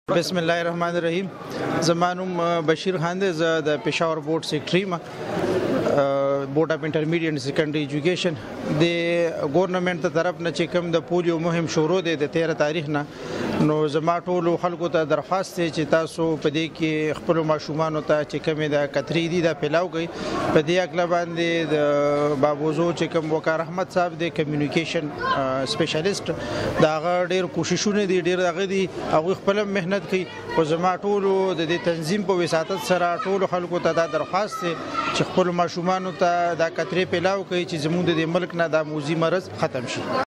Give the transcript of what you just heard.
بسم الله الرحمن الرحیم. زما نوم بشیر خان دی. زه د پشاور بورډ سکرټری ما بورډ اف انټرمیډیټ اینډ سیکنډري ایجوکیشن د ګورنمنت ته طرف نه چې کوم د پولیو مهم شروع دی د 13 تاریخ نه، نو زما ټولو خلکو ته درخواست دی چې تاسو په دې کې خپل ماشومانو ته چې کومې د کترې دي دا پیلاو کوي. په دې اکله باندې د بابوزو چې کوم وقار احمد صاحب د کمیونیکیشن سپیشلیست دا ډېر کوششونه دي، ډېر هغه دي هغوی خپل مهنت کوي. خو زما ټولو د دې تنظیم په وساطت سره ټولو خلکو ته دا درخواست دی چې خپل ماشومانو ته دا کترې پیلاو کوي چې زموږ د دې ملک نه دا موذي مرض ختم شي.